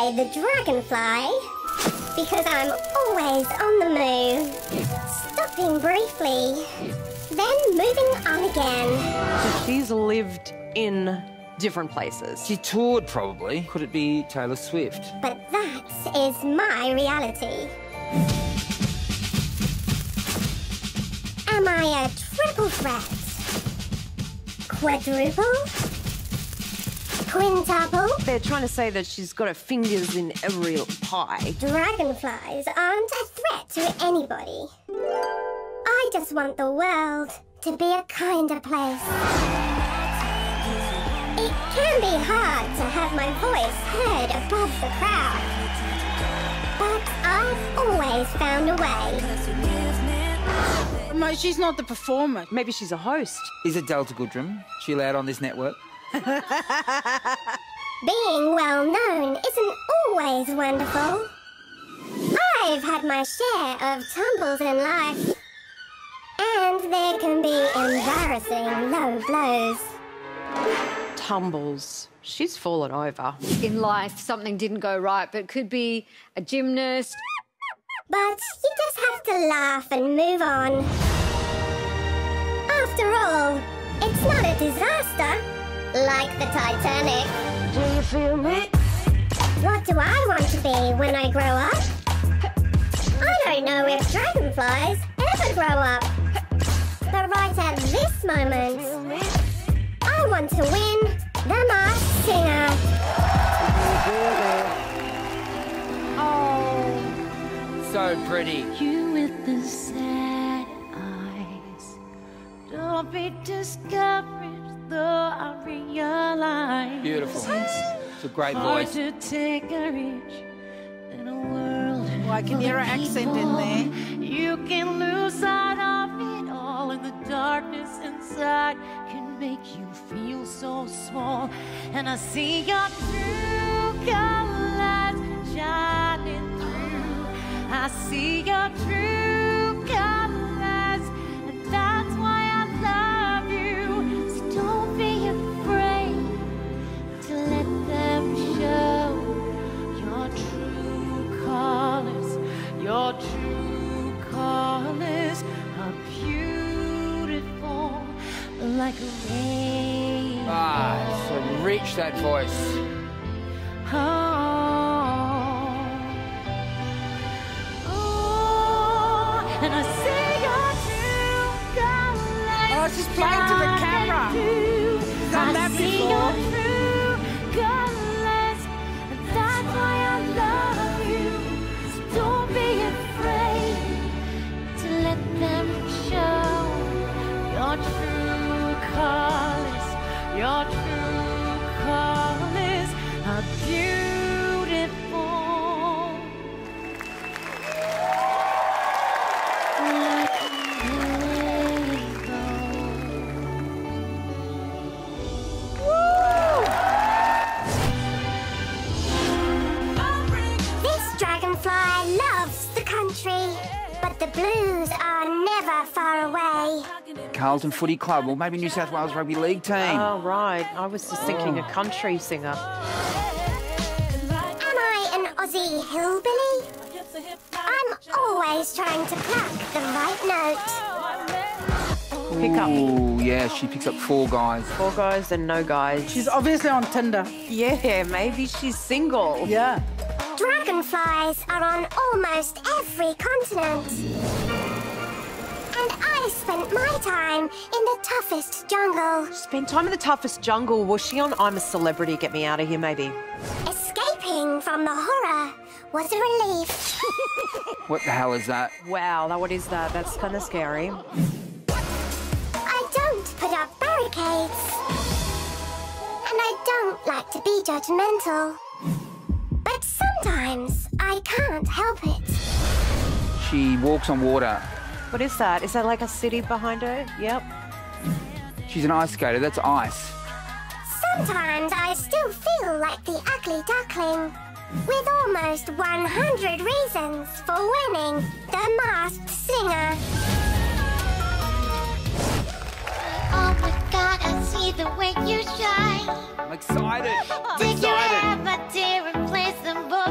I, the dragonfly, because I'm always on the move, stopping briefly, then moving on again. So she's lived in different places. She toured, probably. Could it be Taylor Swift? But that is my reality. Am I a triple threat? Quadruple? Quintuple? They're trying to say that she's got her fingers in every pie. Dragonflies aren't a threat to anybody. I just want the world to be a kinder place. It can be hard to have my voice heard above the crowd, but I've always found a way. No, she's not the performer. Maybe she's a host. Is Delta Goodrem? She allowed on this network? Being well known isn't always wonderful. I've had my share of tumbles in life, and there can be embarrassing low blows. Tumbles. She's fallen over. In life, something didn't go right, but it could be a gymnast. But you just have to laugh and move on. After all, it's not a disaster, like the Titanic. Do you feel me? What do I want to be when I grow up? I don't know if dragonflies ever grow up. But right at this moment, I want to win the Masked Singer. Oh. So pretty. You with the sad eyes. Don't be discouraged, though I realize. Beautiful. It's a great Hard voice. to take courage in a world. Oh, I can hear her accent in there. You can lose sight of it all, and the darkness inside can make you feel so small. And I see your true colors shining through. I see your true colors, and that's why I love you. So don't be afraid to let them show your true colors. Your true colors are beautiful, like a rainbow. Ah, so rich, that voice. And I see your true colors. Oh, she's playing to the camera. She's done that before. Your true colors, and that's why I love you. So don't be afraid to let them show your true colors. Your true colors are beautiful. Like a rainbow. This dragonfly loves the country, but the Blues are never far away. Carlton Footy Club, or maybe New South Wales Rugby League team. Oh, right. I was just thinking a country singer. Am I an Aussie hillbilly? I'm always trying to pluck the right note. Pick up. Ooh, yeah, she picks up 4 guys. 4 guys and no guys. She's obviously on Tinder. Yeah, maybe she's single. Yeah. Dragonflies are on almost every continent. And I spent my time in the toughest jungle. Spent time in the toughest jungle. Was she on I'm a Celebrity? Get me out of here, maybe. Escaping from the horror was a relief. What the hell is that? Wow, what is that? That's kind of scary. I don't put up barricades. And I don't like to be judgmental. But sometimes I can't help it. She walks on water. What is that? Is that like a city behind her? Yep. She's an ice skater, that's ice. Sometimes I still feel like the ugly duckling, with almost 100 reasons for winning the Masked Singer. Oh my God, I see the way you shine. I'm excited. I'm Take your excited. hand, my dear, and place them both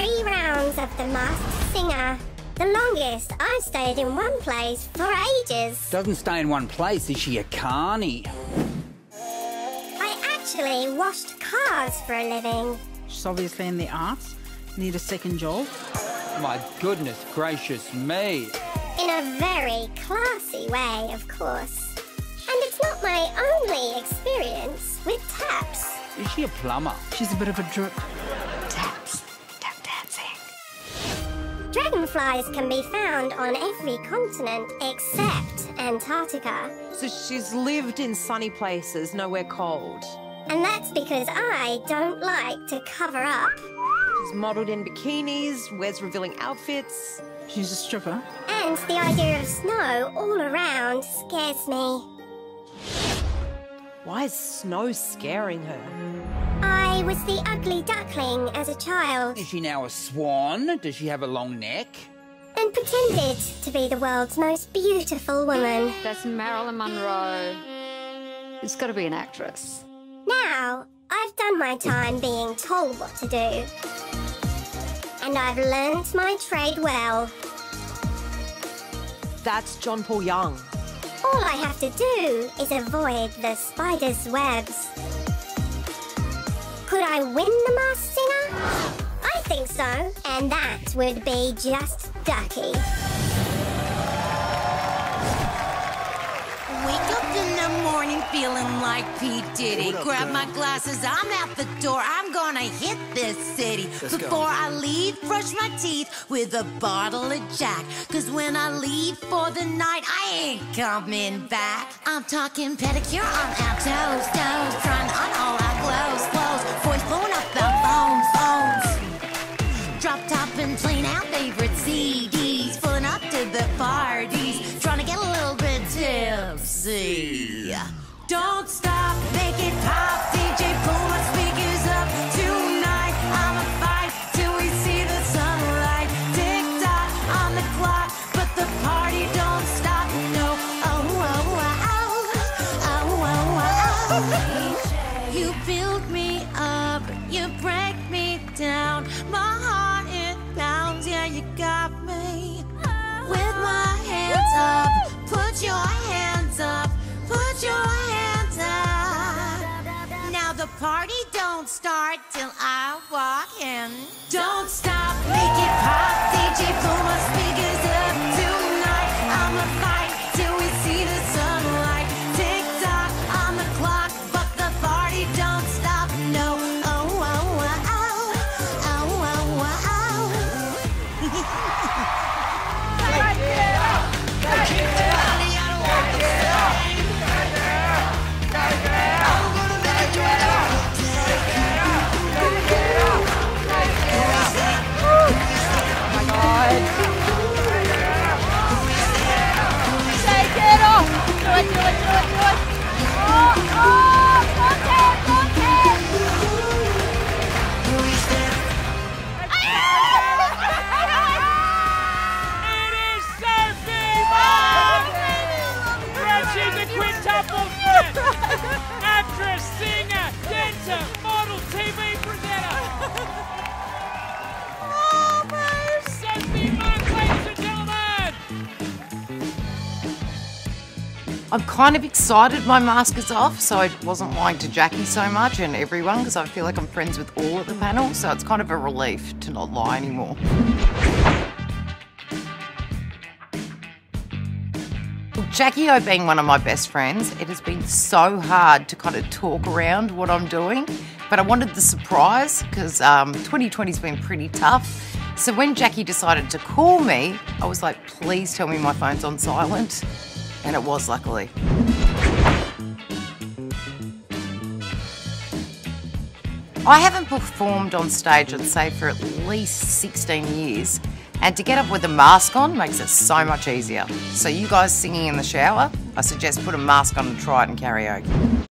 3 rounds of The Masked Singer. The longest I've stayed in one place for ages. Doesn't stay in one place, is she a carny? I actually washed cars for a living. She's obviously in the arts. Need a second job. My goodness gracious me. In a very classy way, of course. And it's not my only experience with taps. Is she a plumber? She's a bit of a drip. Taps. Tap dancing. Dragonflies can be found on every continent except Antarctica. So she's lived in sunny places, nowhere cold. And that's because I don't like to cover up. She's modelled in bikinis, wears revealing outfits. She's a stripper. And the idea of snow all around scares me. Why is snow scaring her? I was the ugly duckling as a child Is she now a swan? Does she have a long neck? and pretended to be the world's most beautiful woman. That's Marilyn Monroe. It's got to be an actress. Now, I've done my time being told what to do. And I've learned my trade well. That's John Paul Young. All I have to do is avoid the spider's webs. Could I win the Masked Singer? I think so. And that would be just ducky. Wake up in the morning feeling like P. Diddy. Grab my glasses, I'm out the door. I'm gonna hit this city. Before I leave, brush my teeth with a bottle of Jack. Cause when I leave for the night, I ain't coming back. I'm talking pedicure on our toes, trying on all our clothes. Boys blowing up the phones. Drop top and playing our favorite CDs. Pulling up to the parties, trying to get a little bit tipsy. Don't stop, make it pop. DJ, pull my speakers up. Tonight, I'ma fight till we see the sunlight. Tick tock on the clock, but the party don't stop. No, You build me up, you break me down. My heart, it pounds, yeah, you got me. With my hands up, put your hands up, put your hands up. Now the party don't start till I walk in. Don't stop, make it pop, DJ, pull my speakers up. Tonight, I'ma fight till we see the sunlight. Tick tock on the clock, but the party don't stop, no. Actress, singer, dancer, model, TV presenter. Oh, babe! Sophie Monk, ladies and gentlemen. I'm kind of excited my mask is off, so I wasn't lying to Jackie so much and everyone because I feel like I'm friends with all at the panel, so it's kind of a relief to not lie anymore. Jackie O being one of my best friends, it has been so hard to kind of talk around what I'm doing, but I wanted the surprise because 2020's been pretty tough. So when Jackie decided to call me, I was like, please tell me my phone's on silent, and it was, luckily. I haven't performed on stage, I'd say, for at least 16 years. And to get up with a mask on makes it so much easier. So you guys singing in the shower, I suggest put a mask on and try it in karaoke.